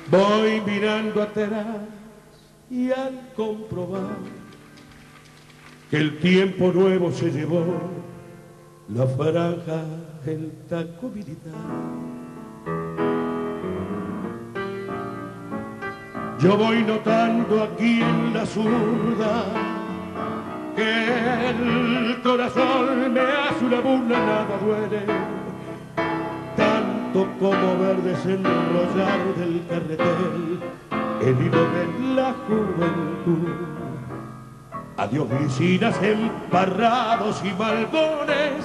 Voy mirando atrás y al comprobar que el tiempo nuevo se llevó la franja, el taco militar. Yo voy notando aquí en la zurda que el corazón me hace una burla, nada duele tanto como ver desenrollar del carretel el hilo de la juventud. Adiós glicinas, emparrados y balcones,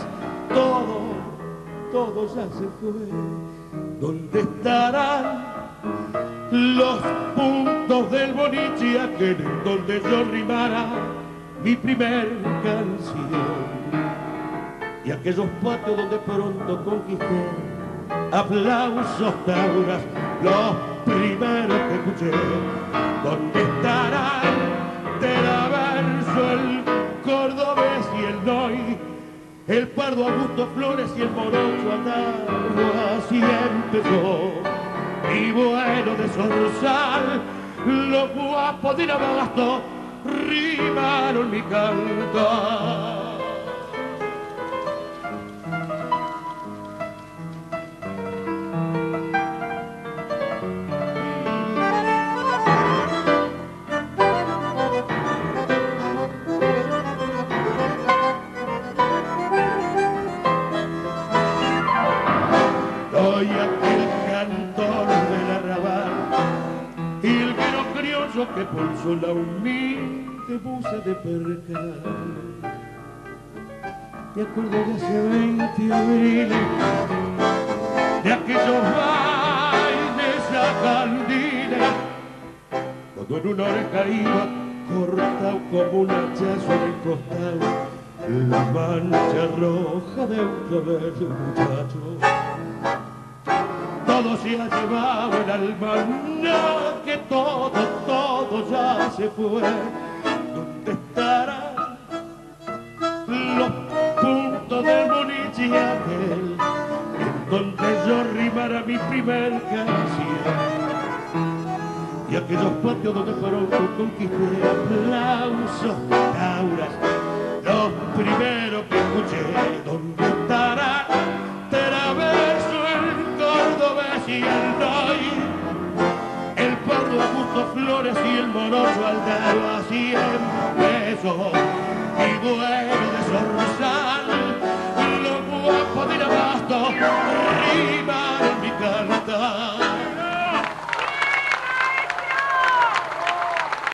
todo ya se fue. ¿Dónde estarán los puntos del boliche aquel en donde yo rimara mi primer canción? Y aquellos patios donde pronto conquisté aplausos, tauras, los primeros que escuché. ¿Dónde estarán Teraverso, el cordobés y el noy, el pardo Augusto Flores y el morocho Atarro? Así empezó mi vuelo de zorzal, los guapos de Abasto rimaron mi canto. Soy aquel cantor del arrabal, hilguero criollo que pulsó la humilde buce de percal. Me acuerdo de hace 20 abriles, de aquellos bailes a candiles, cuando en una oreja iba cortado como un hachazo en el costal la mancha roja de un cabello muchacho. Todo se ha llevado el alma, no, que todo ya se fue. ¿Dónde estarán los puntos del boliche aquel en donde yo rimara mi primer canción? Y aquellos patios donde pronto conquisté aplausos, tauras, los primeros que escuché. ¿Dónde estarán Teraverso, el cordobés y el noy, el pardo Augusto Flores y el morocho Aldaro? Así empezó mi vuelo de zorzal, los guapos de Abasto rimaron mi cantar.